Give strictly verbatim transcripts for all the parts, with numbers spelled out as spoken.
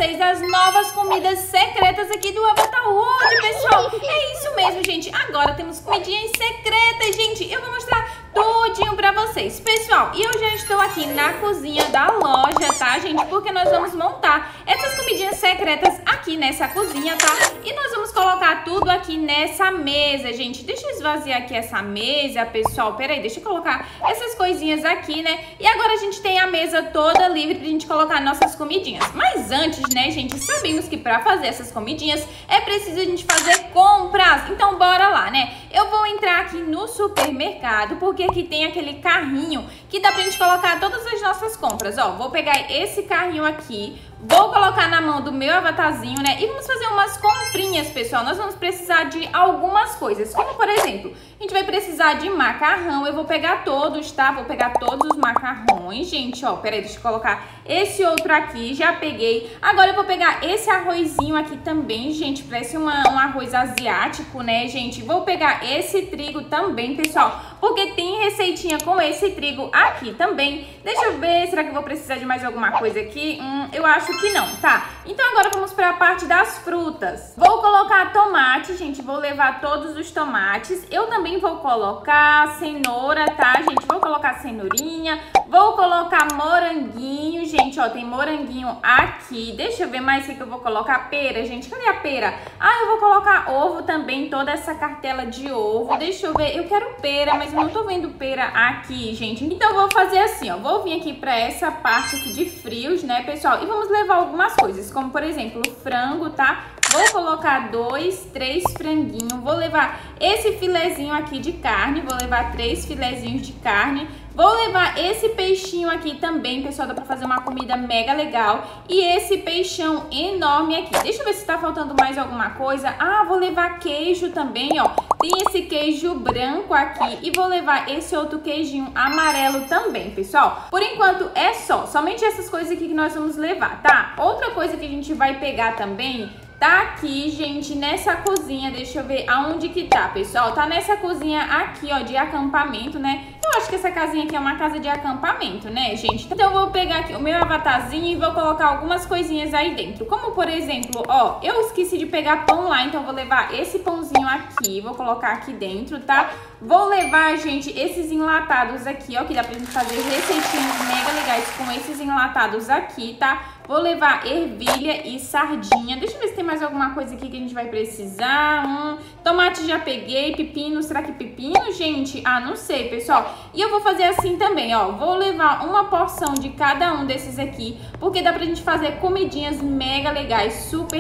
vocês as novas comidas secretas aqui do Avatar World, pessoal. É isso mesmo, gente. Agora temos comidinhas secretas, gente. Eu vou mostrar tudinho pra vocês. Pessoal, e eu já estou aqui na cozinha da loja, tá, gente? Porque nós vamos montar essas comidinhas secretas aqui nessa cozinha, tá? E nós vamos colocar tudo aqui nessa mesa, gente. Deixa eu esvaziar aqui essa mesa, pessoal. Pera aí, deixa eu colocar essas coisinhas aqui, né? E agora a gente tem a mesa toda livre pra gente colocar nossas comidinhas. Mas antes, né, gente, sabemos que pra fazer essas comidinhas é preciso a gente fazer compras. Então bora lá, né? Eu vou entrar aqui no supermercado, porque aqui tem aquele carrinho que dá pra gente colocar todas as nossas compras. Ó, vou pegar esse carrinho aqui, vou colocar na mão do meu avatarzinho, né? E vamos fazer umas comprinhas, pessoal. Nós vamos precisar de algumas coisas, como por exemplo, a gente vai precisar de macarrão. Eu vou pegar todos, tá? Vou pegar todos os macarrões, gente, ó. Peraí, deixa eu colocar esse outro aqui, já peguei. Agora eu vou pegar esse arrozinho aqui também, gente. Parece uma, um arroz asiático, né, gente? Vou pegar esse trigo também, pessoal, porque tem receitinha com esse trigo aqui também. Deixa eu ver, será que eu vou precisar de mais alguma coisa aqui? Hum, eu acho que não, tá? Então agora vamos para a parte das frutas. Vou colocar tomate, gente, vou levar todos os tomates. Eu também vou colocar cenoura, tá, gente? Vou colocar cenourinha, vou colocar moranguinho, gente, ó, tem moranguinho aqui. Deixa eu ver mais o que eu vou colocar. Pera, gente, cadê a pera? Ah, eu vou colocar ovo também, toda essa cartela de ovo. Deixa eu ver, eu quero pera, mas eu não tô vendo pera aqui, gente. Então eu vou fazer assim, ó, vou vir aqui pra essa parte aqui de frios, né, pessoal? E vamos levar algumas coisas, como por exemplo, frango, tá? Vou colocar dois, três franguinhos. Vou levar esse filezinho aqui de carne. Vou levar três filezinhos de carne. Vou levar esse peixinho aqui também, pessoal, dá pra fazer uma comida mega legal. E esse peixão enorme aqui. Deixa eu ver se tá faltando mais alguma coisa. Ah, vou levar queijo também, ó. Tem esse queijo branco aqui. E vou levar esse outro queijinho amarelo também, pessoal. Por enquanto é só, somente essas coisas aqui que nós vamos levar, tá? Outra coisa que a gente vai pegar também tá aqui, gente, nessa cozinha. Deixa eu ver aonde que tá, pessoal. Tá nessa cozinha aqui, ó, de acampamento, né? Eu acho que essa casinha aqui é uma casa de acampamento, né, gente? Então eu vou pegar aqui o meu avatarzinho e vou colocar algumas coisinhas aí dentro. Como, por exemplo, ó, eu esqueci de pegar pão lá, então eu vou levar esse pãozinho aqui, vou colocar aqui dentro, tá? Vou levar, gente, esses enlatados aqui, ó, que dá pra gente fazer receitinhas mega legais com esses enlatados aqui, tá? Vou levar ervilha e sardinha. Deixa eu ver se tem mais alguma coisa aqui que a gente vai precisar. Hum, tomate já peguei. Pepino, será que pepino, gente? Ah, não sei, pessoal. E eu vou fazer assim também, ó. Vou levar uma porção de cada um desses aqui, porque dá pra gente fazer comidinhas mega legais, super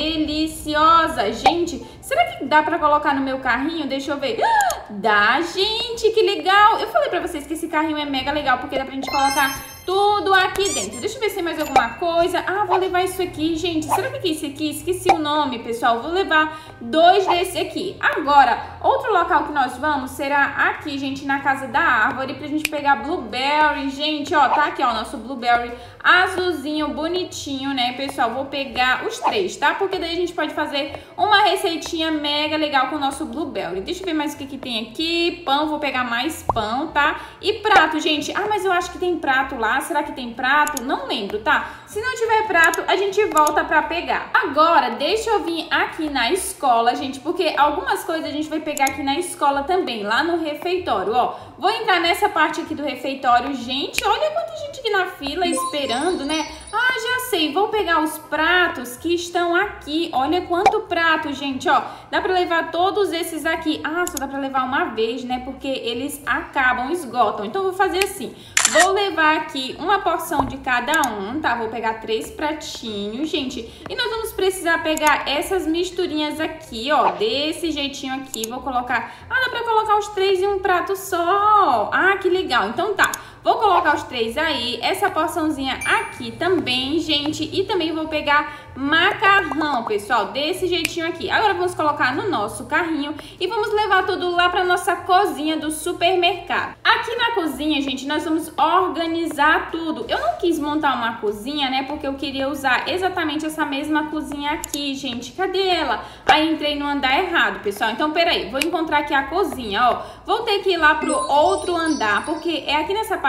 deliciosas. Gente, será que dá pra colocar no meu carrinho? Deixa eu ver. Ah, dá, gente, que legal. Eu falei pra vocês que esse carrinho é mega legal, porque dá pra gente colocar tudo aqui dentro. Deixa eu ver se tem mais alguma coisa. Ah, vou levar isso aqui, gente. Será que é esse aqui? Esqueci o nome, pessoal. Vou levar dois desse aqui. Agora, outro local que nós vamos será aqui, gente, na casa da árvore, pra gente pegar blueberry. Gente, ó, tá aqui, ó, nosso blueberry azulzinho, bonitinho, né, pessoal? Vou pegar os três, tá? Porque daí a gente pode fazer uma receitinha mega legal com o nosso blueberry. Deixa eu ver mais o que que tem aqui. Pão, vou pegar mais pão, tá? E prato, gente. Ah, mas eu acho que tem prato lá. Será que tem prato? Não lembro, tá? Se não tiver prato, a gente volta pra pegar. Agora, deixa eu vir aqui na escola, gente, porque algumas coisas a gente vai pegar aqui na escola também, lá no refeitório, ó. Vou entrar nessa parte aqui do refeitório. Gente, olha quanta gente aqui na fila esperando, né? Ah, já sei, vou pegar os pratos que estão aqui. Olha quanto prato, gente, ó. Dá pra levar todos esses aqui. Ah, só dá pra levar uma vez, né? Porque eles acabam, esgotam. Então, eu vou fazer assim. Vou levar aqui uma porção de cada um, tá? Vou pegar três pratinhos, gente. E nós vamos precisar pegar essas misturinhas aqui, ó. Desse jeitinho aqui. Vou colocar... Ah, dá pra colocar os três em um prato só. Ah, que legal. Então tá. Vou colocar os três aí. Essa porçãozinha aqui também, gente. E também vou pegar macarrão, pessoal. Desse jeitinho aqui. Agora vamos colocar no nosso carrinho. E vamos levar tudo lá pra nossa cozinha do supermercado. Aqui na cozinha, gente, nós vamos organizar tudo. Eu não quis montar uma cozinha, né, porque eu queria usar exatamente essa mesma cozinha aqui, gente. Cadê ela? Aí entrei no andar errado, pessoal. Então, peraí, vou encontrar aqui a cozinha, ó. Vou ter que ir lá pro outro andar, porque é aqui nessa parte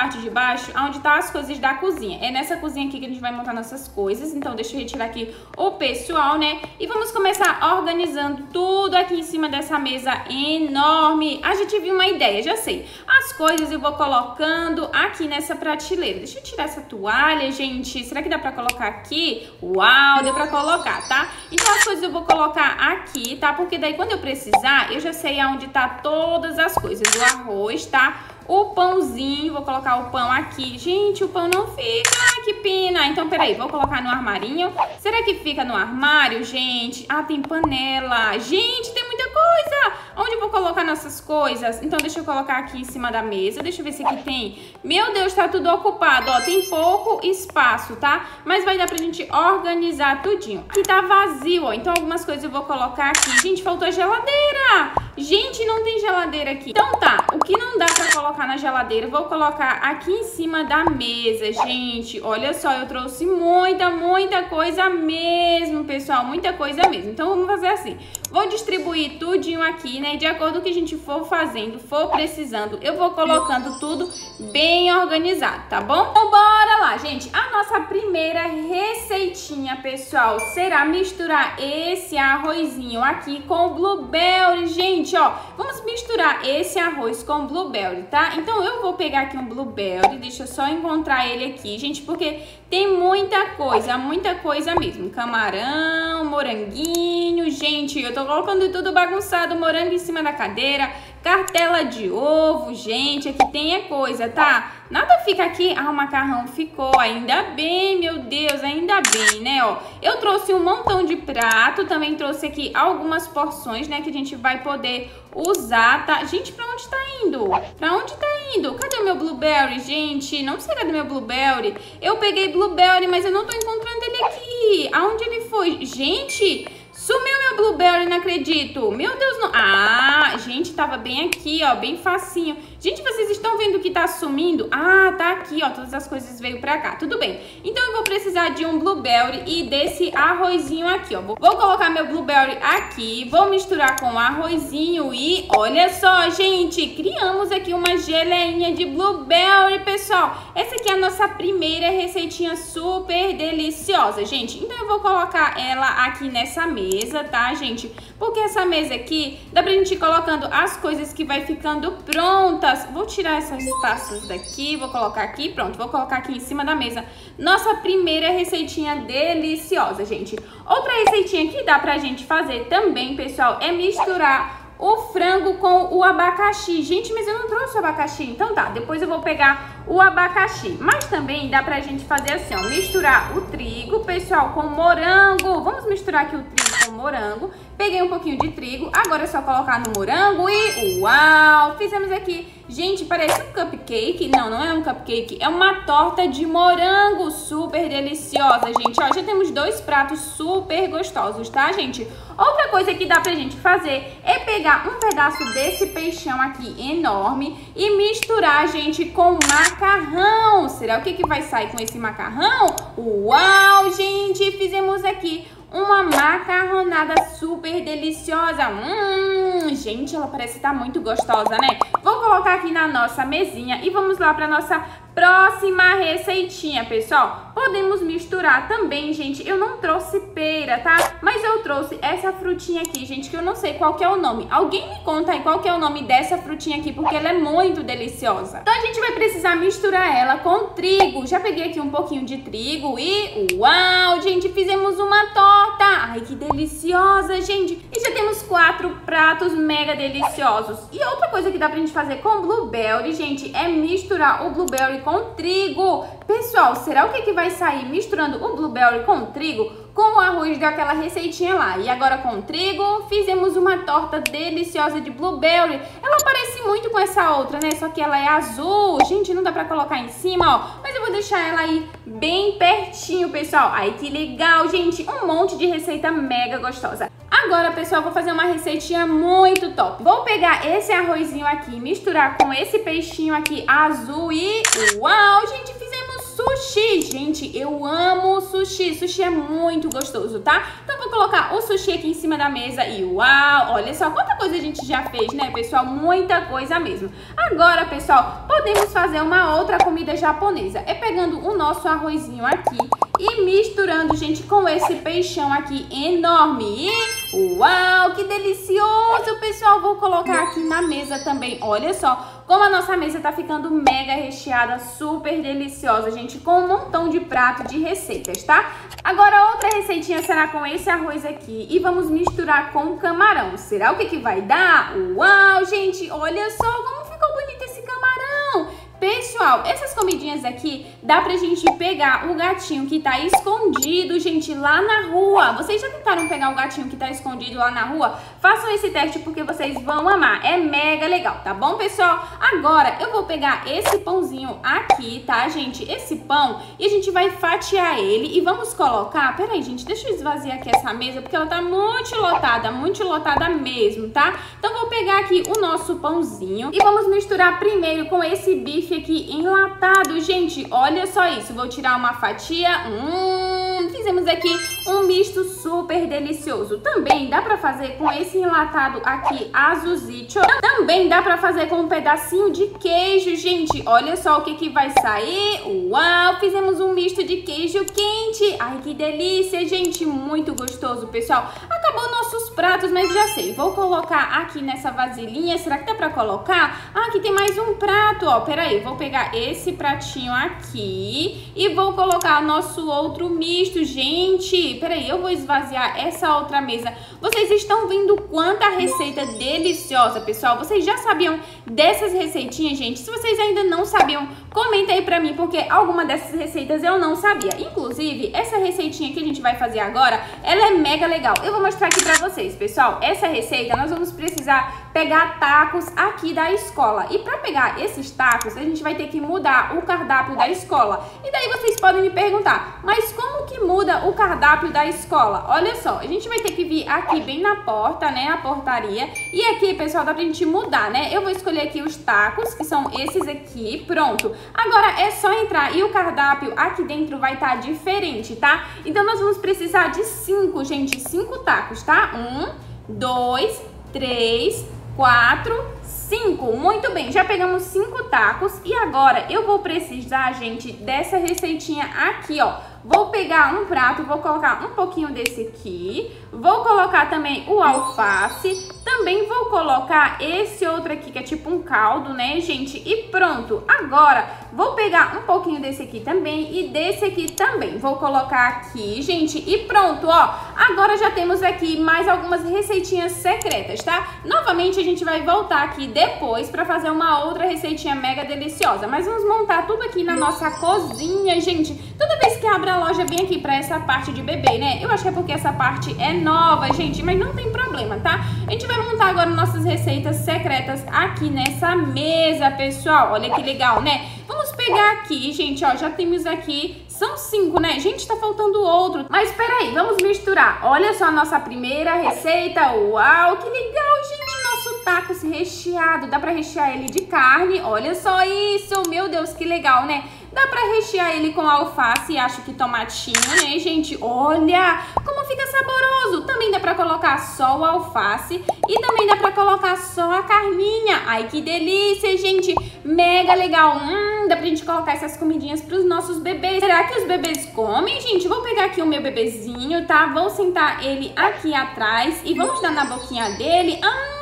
parte de baixo, onde tá as coisas da cozinha. É nessa cozinha aqui que a gente vai montar nossas coisas. Então, deixa eu retirar aqui o pessoal, né? E vamos começar organizando tudo aqui em cima dessa mesa enorme. A gente viu uma ideia, já sei. As coisas eu vou colocando aqui nessa prateleira. Deixa eu tirar essa toalha, gente. Será que dá pra colocar aqui? Uau, deu pra colocar, tá? Então, as coisas eu vou colocar aqui, tá? Porque daí, quando eu precisar, eu já sei aonde tá todas as coisas. O arroz, tá? O pãozinho, vou colocar o pão aqui. Gente, o pão não fica. Ai, que pena. Então, peraí, vou colocar no armarinho. Será que fica no armário, gente? Ah, tem panela. Gente, tem muita coisa. Onde eu vou colocar nossas coisas? Então, deixa eu colocar aqui em cima da mesa. Deixa eu ver se aqui tem. Meu Deus, tá tudo ocupado, ó. Tem pouco espaço, tá? Mas vai dar pra gente organizar tudinho. Aqui tá vazio, ó. Então, algumas coisas eu vou colocar aqui. Gente, faltou a geladeira. Gente, não tem geladeira aqui. Então, tá. O que não dá pra colocar na geladeira, vou colocar aqui em cima da mesa, gente. Olha só, eu trouxe muita, muita coisa mesmo, pessoal, muita coisa mesmo. Então, vamos fazer assim. Vou distribuir tudinho aqui, né? De acordo com o que a gente for fazendo, for precisando, eu vou colocando tudo bem organizado, tá bom? Então, bora lá, gente. A nossa primeira receitinha, pessoal, será misturar esse arrozinho aqui com blueberry, gente, ó. Vamos misturar esse arroz com blueberry, tá? Então, eu vou pegar aqui um blueberry, deixa eu só encontrar ele aqui, gente, porque tem muita coisa, muita coisa mesmo. Camarão, moranguinho, gente, eu tô colocando tudo bagunçado, morango em cima da cadeira, cartela de ovo, gente, aqui tem é coisa, tá? Nada fica aqui, ah, o macarrão ficou, ainda bem, meu Deus, ainda bem, né, ó. Eu trouxe um montão de prato, também trouxe aqui algumas porções, né, que a gente vai poder usar, tá? Gente, pra onde tá indo? Pra onde tá indo? Cadê o meu blueberry, gente? Não sei cadê meu blueberry. Eu peguei blueberry, mas eu não tô encontrando ele aqui. Aonde ele foi? Gente, sumiu meu blueberry, não acredito. Meu Deus, não. Ah, gente, tava bem aqui, ó, bem facinho. Gente, vocês estão vendo que tá sumindo? Ah, tá aqui, ó, todas as coisas veio pra cá. Tudo bem. Então, eu vou precisar de um blueberry e desse arrozinho aqui, ó. Vou colocar meu blueberry aqui, vou misturar com o arrozinho e olha só, gente, criamos aqui uma geleinha de blueberry, pessoal. Essa aqui é a nossa primeira receitinha super deliciosa, gente. Então, eu vou colocar ela aqui nessa mesa, tá, gente? Porque essa mesa aqui, dá pra gente ir colocando as coisas que vai ficando prontas. Vou tirar essas taças daqui, vou colocar aqui, pronto, vou colocar aqui em cima da mesa. Nossa primeira receitinha deliciosa, gente. Outra receitinha que dá pra gente fazer também, pessoal, é misturar o frango com o abacaxi. Gente, mas eu não trouxe o abacaxi. Então tá, depois eu vou pegar o abacaxi. Mas também dá pra gente fazer assim, ó, misturar o trigo, pessoal, com morango. Vamos misturar aqui o trigo com morango. Peguei um pouquinho de trigo, agora é só colocar no morango e uau! Fizemos aqui, gente, parece um cupcake. Não, não é um cupcake, é uma torta de morango super deliciosa, gente. Ó, já temos dois pratos super gostosos, tá, gente? Outra coisa que dá pra gente fazer é pegar um pedaço desse peixão aqui enorme e misturar, gente, com macarrão. Será o que que vai sair com esse macarrão? Uau, gente, fizemos aqui uma macarronada super deliciosa. Hum, gente, ela parece estar muito gostosa, né? Vou colocar aqui na nossa mesinha e vamos lá para nossa próxima receitinha, pessoal. Podemos misturar também, gente. Eu não trouxe pera, tá? Mas eu trouxe essa frutinha aqui, gente, que eu não sei qual que é o nome. Alguém me conta aí qual que é o nome dessa frutinha aqui, porque ela é muito deliciosa. Então a gente vai precisar misturar ela com trigo. Já peguei aqui um pouquinho de trigo e uau, gente, fizemos uma torta. Ai, que deliciosa, gente. E já temos quatro pratos mega deliciosos. E outra coisa que dá pra gente fazer com blueberry, gente, é misturar o blueberry com trigo. Pessoal, será o que que vai sair misturando o blueberry com trigo? Com o arroz daquela receitinha lá. E agora com o trigo, fizemos uma torta deliciosa de blueberry. Ela parece muito com essa outra, né? Só que ela é azul. Gente, não dá pra colocar em cima, ó. Mas eu vou deixar ela aí bem pertinho, pessoal. Ai, que legal, gente. Um monte de receita mega gostosa. Agora, pessoal, vou fazer uma receitinha muito top. Vou pegar esse arrozinho aqui, misturar com esse peixinho aqui azul e uau, gente, fizemos sushi. Gente, eu amo sushi. Sushi é muito gostoso, tá? Então, vou colocar o sushi aqui em cima da mesa e uau, olha só quanta coisa a gente já fez, né, pessoal? Muita coisa mesmo. Agora, pessoal, podemos fazer uma outra comida japonesa. É pegando o nosso arrozinho aqui e misturando, gente, com esse peixão aqui enorme. E uau, que delicioso, pessoal. Vou colocar aqui na mesa também. Olha só como a nossa mesa tá ficando mega recheada, super deliciosa, gente, com um montão de prato de receitas, tá? Agora, outra receitinha será com esse arroz aqui e vamos misturar com camarão. Será o que que vai dar? Uau, gente, olha só como ficou bonito esse camarão. Pessoal, essas comidinhas aqui dá pra gente pegar o gatinho que tá escondido, gente, lá na rua. Vocês já tentaram pegar o gatinho que tá escondido lá na rua? Façam esse teste porque vocês vão amar. É mega legal, tá bom, pessoal? Agora, eu vou pegar esse pãozinho aqui, tá, gente? Esse pão, e a gente vai fatiar ele e vamos colocar... Peraí, gente, deixa eu esvaziar aqui essa mesa porque ela tá muito lotada, muito lotada mesmo, tá? Então, vou pegar aqui o nosso pãozinho e vamos misturar primeiro com esse bife aqui enlatado, gente, olha só isso. Vou tirar uma fatia. Hum, fizemos aqui um misto super delicioso. Também dá pra fazer com esse enlatado aqui azulzito. Também dá pra fazer com um pedacinho de queijo, gente. Olha só o que que vai sair. Uau, fizemos um misto de queijo quente. Ai, que delícia, gente, muito gostoso, pessoal. Acabou nossos pratos, mas já sei. Vou colocar aqui nessa vasilhinha. Será que dá pra colocar? Ah, aqui tem mais um prato, ó. Pera aí, vou pegar esse pratinho aqui e vou colocar nosso outro misto, gente. Peraí, eu vou esvaziar essa outra mesa. Vocês estão vendo quanta receita deliciosa, pessoal? Vocês já sabiam dessas receitinhas, gente? Se vocês ainda não sabiam, comenta aí pra mim, porque alguma dessas receitas eu não sabia. Inclusive, essa receitinha que a gente vai fazer agora, ela é mega legal. Eu vou mostrar aqui pra vocês, pessoal. Essa receita, nós vamos precisar pegar tacos aqui da escola. E pra pegar esses tacos, a gente vai ter que mudar o cardápio da escola. E daí vocês podem me perguntar, mas como que muda o cardápio da escola? Olha só, a gente vai ter que vir aqui bem na porta, né, a portaria. E aqui, pessoal, dá pra gente mudar, né? Eu vou escolher aqui os tacos, que são esses aqui, pronto. Agora é só entrar e o cardápio aqui dentro vai estar diferente, tá? Então nós vamos precisar de cinco, gente, cinco tacos, tá? Um, dois, três, quatro, cinco. Muito bem, já pegamos cinco tacos e agora eu vou precisar, gente, dessa receitinha aqui, ó. Vou pegar um prato, vou colocar um pouquinho desse aqui, vou colocar também o alface, também vou colocar esse outro aqui que é tipo um caldo, né, gente? E pronto, agora vou pegar um pouquinho desse aqui também e desse aqui também. Vou colocar aqui, gente, e pronto, ó. Agora já temos aqui mais algumas receitinhas secretas, tá? Novamente a gente vai voltar aqui depois pra fazer uma outra receitinha mega deliciosa. Mas vamos montar tudo aqui na nossa cozinha, gente. Toda vez que abre a loja vem aqui pra essa parte de bebê, né? Eu acho que é porque essa parte é nova, gente, mas não tem problema, tá? A gente vai montar agora nossas receitas secretas aqui nessa mesa, pessoal. Olha que legal, né? Vamos pegar aqui, gente, ó, já temos aqui, são cinco, né? Gente, tá faltando outro. Mas peraí, vamos misturar. Olha só a nossa primeira receita. Uau, que legal, gente, nosso tacos recheado. Dá pra rechear ele de carne, olha só isso. Meu Deus, que legal, né? Dá pra rechear ele com alface e acho que tomatinho, né, gente? Olha como fica saboroso. Também dá pra colocar só o alface e também dá pra colocar só a carninha. Ai, que delícia, gente. Mega legal. Hum, dá pra gente colocar essas comidinhas pros nossos bebês. Será que os bebês comem, gente? Vou pegar aqui o meu bebezinho, tá? Vou sentar ele aqui atrás e vamos dar na boquinha dele. Ah!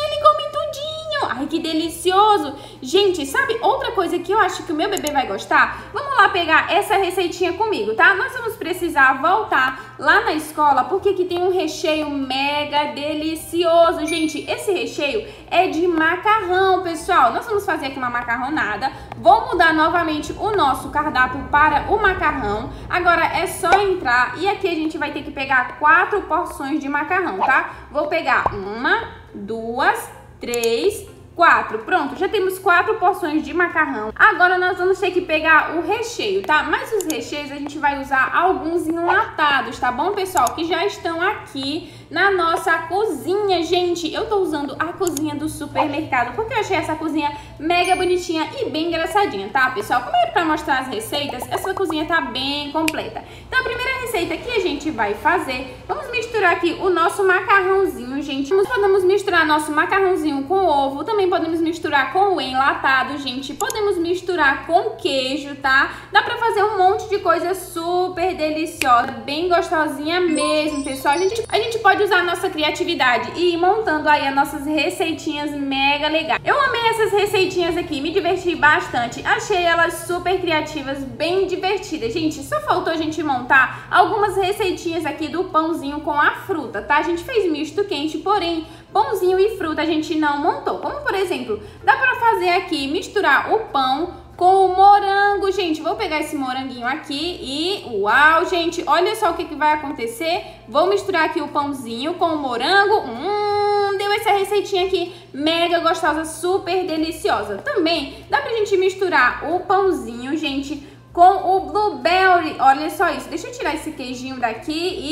Ai, que delicioso! Gente, sabe outra coisa que eu acho que o meu bebê vai gostar? Vamos lá pegar essa receitinha comigo, tá? Nós vamos precisar voltar lá na escola porque aqui tem um recheio mega delicioso. Gente, esse recheio é de macarrão, pessoal. Nós vamos fazer aqui uma macarronada. Vou mudar novamente o nosso cardápio para o macarrão. Agora é só entrar e aqui a gente vai ter que pegar quatro porções de macarrão, tá? Vou pegar uma, duas, três, quatro. Pronto, já temos quatro porções de macarrão. Agora nós vamos ter que pegar o recheio, tá? Mas os recheios a gente vai usar alguns enlatados, tá bom, pessoal? Que já estão aqui na nossa cozinha, gente. Eu tô usando a cozinha do supermercado porque eu achei essa cozinha mega bonitinha e bem engraçadinha, tá, pessoal? Como é pra mostrar as receitas, essa cozinha tá bem completa. Então a primeira receita que a gente vai fazer, vamos misturar aqui o nosso macarrãozinho, gente. Podemos misturar nosso macarrãozinho com ovo, também podemos misturar com o enlatado, gente. Podemos misturar com queijo, tá? Dá pra fazer um monte de coisa super deliciosa, bem gostosinha mesmo, pessoal. A gente, a gente pode usar a nossa criatividade e ir montando aí as nossas receitinhas mega legais. Eu amei essas receitinhas aqui, me diverti bastante. Achei elas super criativas, bem divertidas. Gente, só faltou a gente montar algumas receitinhas aqui do pãozinho com a fruta, tá? A gente fez misto quente, porém pãozinho e fruta a gente não montou. Como, por exemplo, dá pra fazer aqui, misturar o pão com o morango, gente. Vou pegar esse moranguinho aqui e uau, gente, olha só o que, que vai acontecer. Vou misturar aqui o pãozinho com o morango. Hum, deu essa receitinha aqui mega gostosa, super deliciosa. Também dá pra gente misturar o pãozinho, gente, com o blueberry. Olha só isso. Deixa eu tirar esse queijinho daqui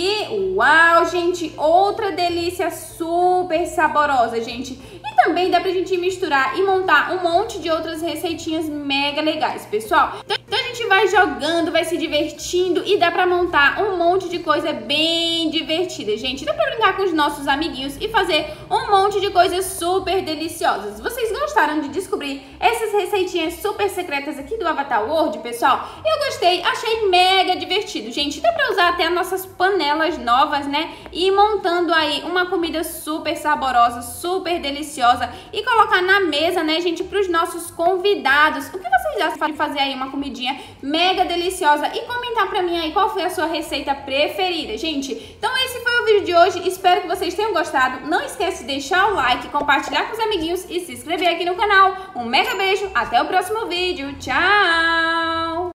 e uau, gente, outra delícia super saborosa, gente. E também dá pra gente misturar e montar um monte de outras receitinhas mega legais, pessoal. Então a gente vai jogando, vai se divertindo e dá pra montar um monte de coisa bem divertida, gente. Dá pra brincar com os nossos amiguinhos e fazer um monte de coisas super deliciosas. Vocês gostaram de descobrir essas receitinhas super secretas aqui do Avatar World, pessoal? Eu gostei, achei mega divertido, gente. Dá pra usar até as nossas panelas novas, né? E ir montando aí uma comida super saborosa, super deliciosa e colocar na mesa, né, gente, pros nossos convidados. O que vocês acham de fazer aí uma comidinha mega deliciosa e comentar pra mim aí qual foi a sua receita preferida, gente? Então esse foi o vídeo de hoje, espero que vocês tenham gostado. Não esquece de deixar o like, compartilhar com os amiguinhos e se inscrever aqui no canal. Um mega beijo, até o próximo vídeo, tchau!